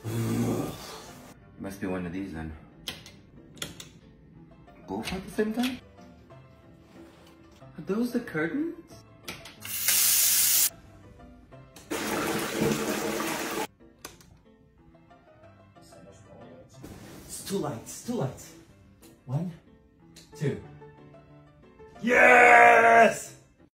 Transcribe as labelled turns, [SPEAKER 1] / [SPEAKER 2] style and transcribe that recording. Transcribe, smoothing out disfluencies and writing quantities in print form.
[SPEAKER 1] Must be one of these then. Both at the same time? Are those the curtains?
[SPEAKER 2] It's two lights, two lights. 1, 2. Yes!